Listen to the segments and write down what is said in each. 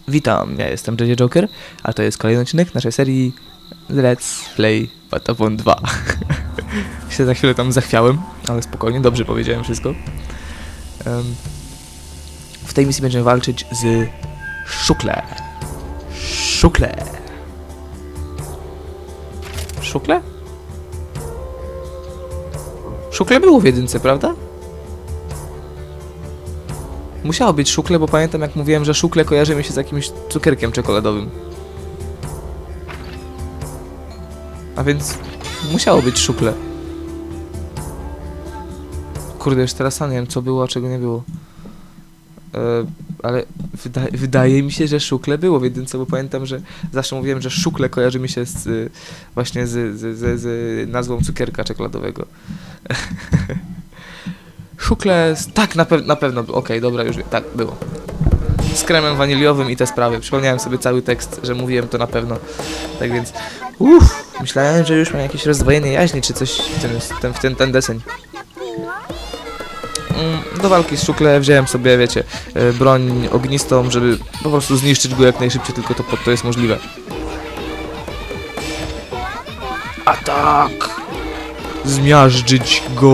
Witam, ja jestem JJ Joker, a to jest kolejny odcinek naszej serii Let's Play Patapon 2. się za chwilę tam zachwiałem, ale spokojnie, dobrze powiedziałem wszystko. W tej misji będziemy walczyć z Szukle. Szukle. Szukle? Szukle było w jedynce, prawda? Musiało być szukle, bo pamiętam jak mówiłem, że szukle kojarzy mi się z jakimś cukierkiem czekoladowym. A więc musiało być szukle. Kurde, już teraz sam nie wiem co było, a czego nie było. Ale wydaje mi się, że szukle było w jedynce, bo pamiętam, że zawsze mówiłem, że szukle kojarzy mi się z właśnie z nazwą cukierka czekoladowego. Szukle, tak, na pewno, okej, dobra, już wiem, tak, było. Z kremem waniliowym i te sprawy. Przypomniałem sobie cały tekst, że mówiłem to na pewno. Tak więc, myślałem, że już mam jakieś rozdwojenie jaźni, czy coś w ten deseń. Do walki z Szukle wziąłem sobie, wiecie, broń ognistą, żeby po prostu zniszczyć go jak najszybciej, tylko to jest możliwe. Atak! Zmiażdżyć go!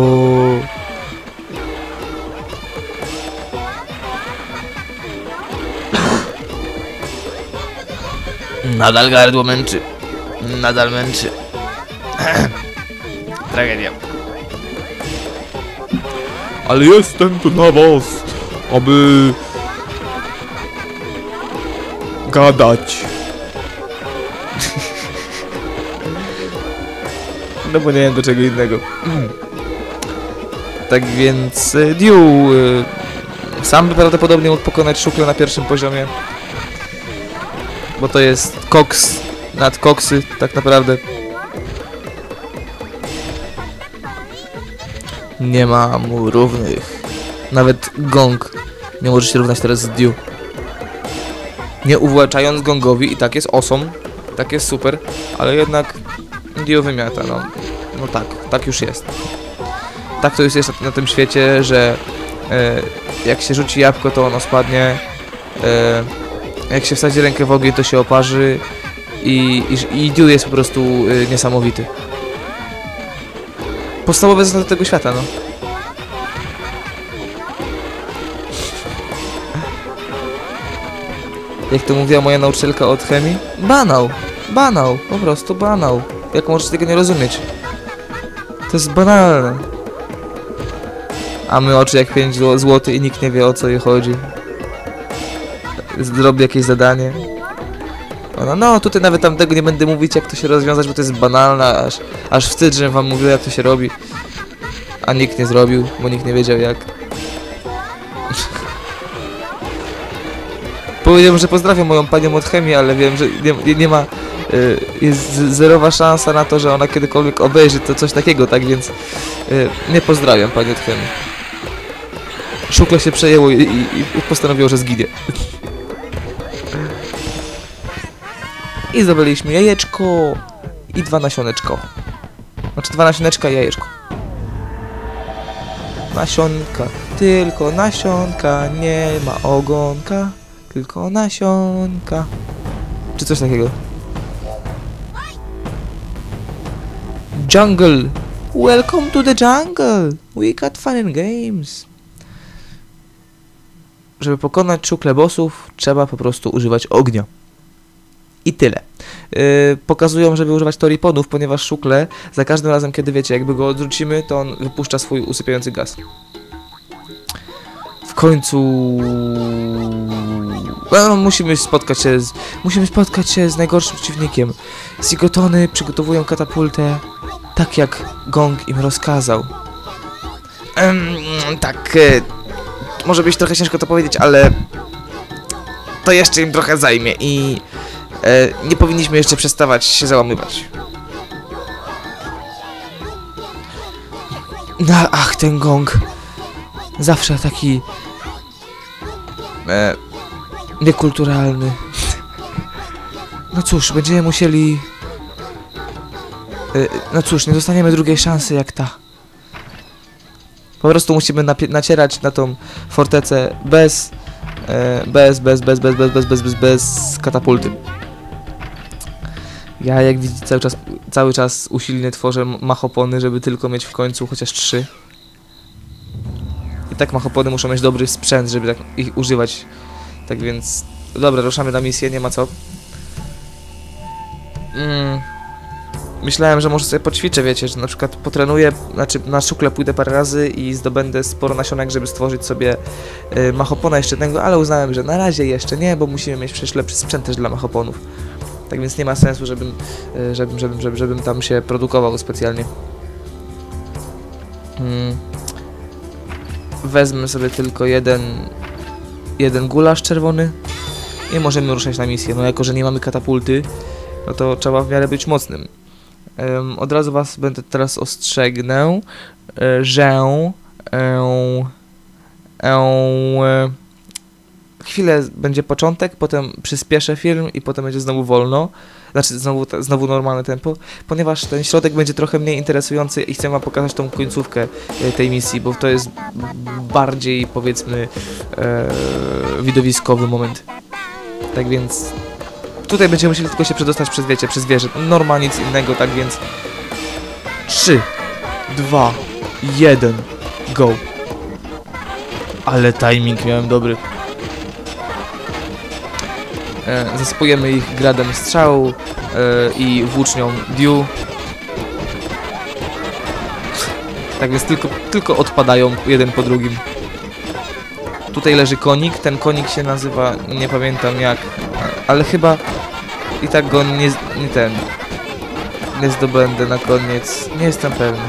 Nadal gardło męczy. Nadal męczy. Tragedia. Ale jestem tu na was, aby gadać. No bo nie wiem do czego innego. Tak więc Dew sam by prawdopodobnie mógł pokonać Szukle na pierwszym poziomie. Bo to jest koks nad koksy, tak naprawdę. Nie ma mu równych. Nawet Gong nie może się równać teraz z Dew. Nie uwłaczając Gongowi, i tak jest awesome, tak jest super, ale jednak Dew wymiata, no tak już jest. Tak to już jest na tym świecie, że jak się rzuci jabłko, to ono spadnie. Jak się wsadzi rękę w ogień, to się oparzy i Dew jest po prostu niesamowity. Podstawowe zasady tego świata, no. Jak to mówiła moja nauczycielka od chemii? Banał, po prostu banał. Jak możesz tego nie rozumieć? To jest banalne. A my oczy jak 5 zł i nikt nie wie o co jej chodzi. Zrobi jakieś zadanie. No tutaj nawet tam tego nie będę mówić jak to się rozwiązać, bo to jest banalne, aż wstyd, że wam mówię jak to się robi. A nikt nie zrobił, bo nikt nie wiedział jak. Powiedziałem, że pozdrawiam moją panią od chemii, ale wiem, że nie ma... jest zerowa szansa na to, że ona kiedykolwiek obejrzy to coś takiego, tak więc... nie pozdrawiam pani od chemii. Szukle się przejęło i postanowiło, że zginie. I zdobyliśmy jajeczko i 2 nasioneczko. Znaczy 2 nasioneczka i jajeczko. Nasionka, tylko nasionka, nie ma ogonka, tylko nasionka. Czy coś takiego. Jungle! Welcome to the jungle! We got fun and games! Żeby pokonać Szukle bossów, trzeba po prostu używać ognia. I tyle. Pokazują, żeby używać toripodów, ponieważ Szukle za każdym razem, kiedy wiecie, jakby go odrzucimy, to on wypuszcza swój usypiający gaz. W końcu... musimy spotkać się z najgorszym przeciwnikiem. Zigotony przygotowują katapultę tak jak Gong im rozkazał. Tak... może być trochę ciężko to powiedzieć, ale... to jeszcze im trochę zajmie i... nie powinniśmy jeszcze przestawać się załamywać. Ach, ten Gong. Zawsze taki... niekulturalny. No cóż, będziemy musieli... no cóż, nie dostaniemy drugiej szansy jak ta. Po prostu musimy nacierać na tą fortecę bez bez katapulty. Ja, jak widzicie, cały czas usilnie tworzę machopony, żeby tylko mieć w końcu chociaż 3. I tak machopony muszą mieć dobry sprzęt, żeby tak ich używać. Tak więc, dobra, ruszamy na misję, nie ma co. Myślałem, że może sobie poćwiczę, wiecie, że na przykład potrenuję, znaczy na szukle pójdę parę razy i zdobędę sporo nasionek, żeby stworzyć sobie machopona jeszcze jednego, ale uznałem, że na razie jeszcze nie, bo musimy mieć przecież lepszy sprzęt też dla machoponów. Tak więc nie ma sensu, żebym tam się produkował specjalnie. Wezmę sobie tylko jeden gulasz czerwony i możemy ruszać na misję. No jako, że nie mamy katapulty, no to trzeba w miarę być mocnym. Od razu was będę teraz ostrzegnę, że chwilę będzie początek, potem przyspieszę film i potem będzie znowu wolno, znaczy znowu normalne tempo, ponieważ ten środek będzie trochę mniej interesujący i chcę wam pokazać tą końcówkę tej misji, bo to jest bardziej, powiedzmy, widowiskowy moment. Tak więc tutaj będziemy musieli tylko się przedostać przez, wiecie, przez wieżę. Normalnie nic innego, tak więc 3, 2, 1, go. Ale timing miałem dobry. Zasypujemy ich gradem strzału i włócznią Dew. Tak więc tylko odpadają jeden po drugim. Tutaj leży konik, ten konik się nazywa, nie pamiętam jak, ale chyba i tak go nie zdobędę na koniec, nie jestem pewny.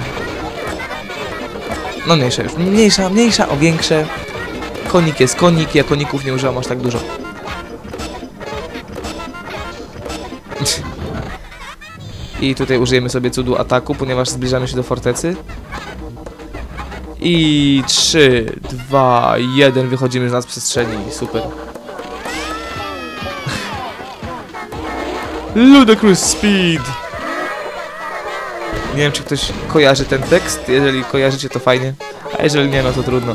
No mniejsza już, mniejsza o większe. Konik jest konik, ja koników nie używam aż tak dużo. I tutaj użyjemy sobie cudu ataku, ponieważ zbliżamy się do fortecy. I 3, 2, 1, wychodzimy z nadprzestrzeni, super. Ludicrous Speed! Nie wiem, czy ktoś kojarzy ten tekst, jeżeli kojarzycie, to fajnie, a jeżeli nie, no to trudno.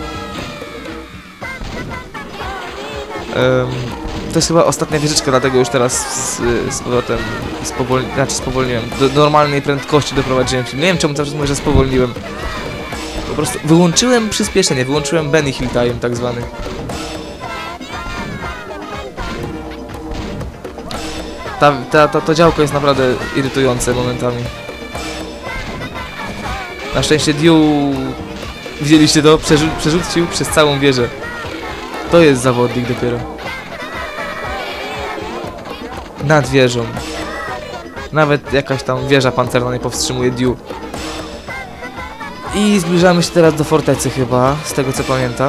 To jest chyba ostatnia wieżyczka, dlatego już teraz z powrotem spowolniłem. Do normalnej prędkości doprowadziłem film. Nie wiem, czemu cały czas mówię, że spowolniłem. Po prostu wyłączyłem przyspieszenie, wyłączyłem Benny Hill Time tak zwany. To działko jest naprawdę irytujące momentami. Na szczęście Dew, widzieliście to? Przerzucił przez całą wieżę. To jest zawodnik dopiero. Nad wieżą. Nawet jakaś tam wieża pancerna nie powstrzymuje Dew. I zbliżamy się teraz do fortecy chyba, z tego co pamiętam.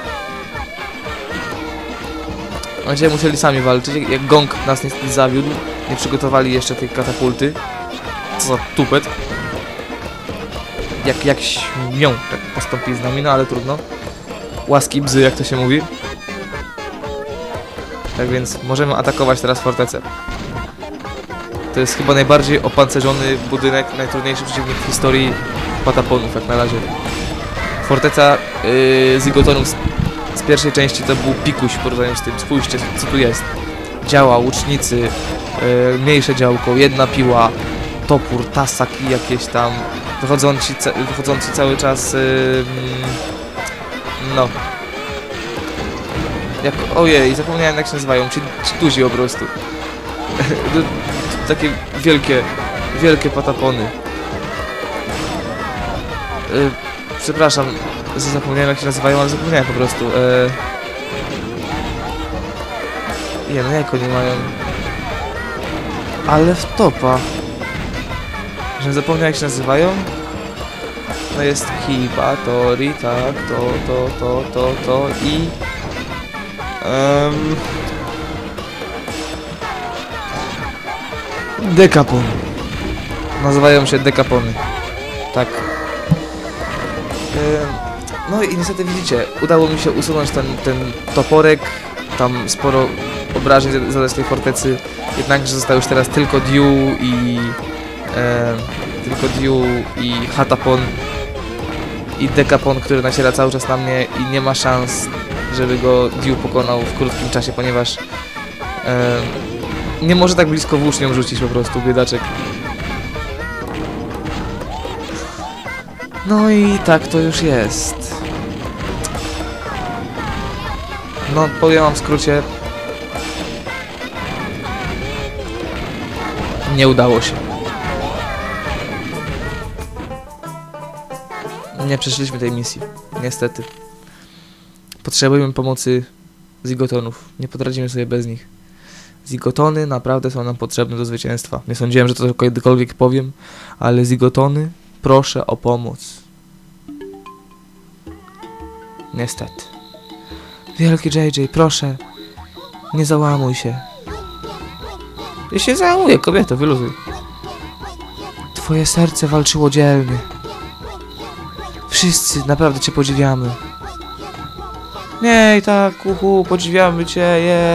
Będziemy musieli sami walczyć, jak Gong nas niestety zawiódł. Nie przygotowali jeszcze tej katapulty. Co za tupet. Jak śmią tak postąpić z nami, no ale trudno. Łaski bzy, jak to się mówi. Tak więc możemy atakować teraz fortecę. To jest chyba najbardziej opancerzony budynek, najtrudniejszy przeciwnik w historii pataponów jak na razie. Forteca Zygotonów z pierwszej części to był pikuś w porównaniu z tym. Spójrzcie, co tu jest. Działa, łucznicy, mniejsze działko, jedna piła, topór, tasaki jakieś tam, wychodzący cały czas, no. Ojej, zapomniałem jak się nazywają, ci duzi po prostu. Takie wielkie patapony. Przepraszam, że zapomniałem jak się nazywają, ale zapomniałem po prostu. No jak oni mają? Ale w topa. Że zapomniałem jak się nazywają? No jest Hiba, Tori, tak, to i... Dekapon. Nazywają się dekapony. Tak. No i niestety widzicie, udało mi się usunąć ten toporek. Tam sporo obrażeń zadać tej fortecy. Jednakże został już teraz tylko Dew i Hatapon i Dekapon, który naciera cały czas na mnie i nie ma szans żeby go Dew pokonał w krótkim czasie, ponieważ nie może tak blisko włócznią rzucić po prostu, biedaczek. No i tak to już jest. No, powiem wam w skrócie. Nie udało się. Nie przeszliśmy tej misji, niestety. Potrzebujemy pomocy zigotonów. Nie poradzimy sobie bez nich. Zigotony naprawdę są nam potrzebne do zwycięstwa. Nie sądziłem, że to kiedykolwiek powiem, ale zigotony, proszę o pomoc. Niestety. Wielki JJ, proszę, nie załamuj się. Ja się załamuję, kobieto, wyluzuj. Twoje serce walczyło dzielnie. Wszyscy naprawdę cię podziwiamy. Nie, i tak, podziwiamy cię,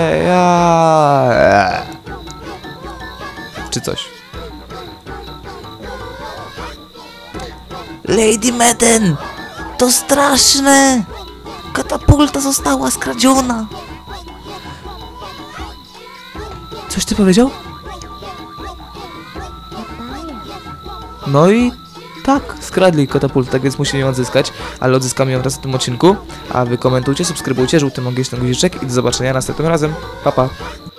ja. Czy coś. Lady Meden! To straszne! Katapulta została skradziona! Coś ty powiedział? No i tak, skradli katapultę, tak więc musimy ją odzyskać, ale odzyskamy ją teraz w tym odcinku, a wy komentujcie, subskrybujcie, żółty magiczny guziczek i do zobaczenia następnym razem. Pa, pa.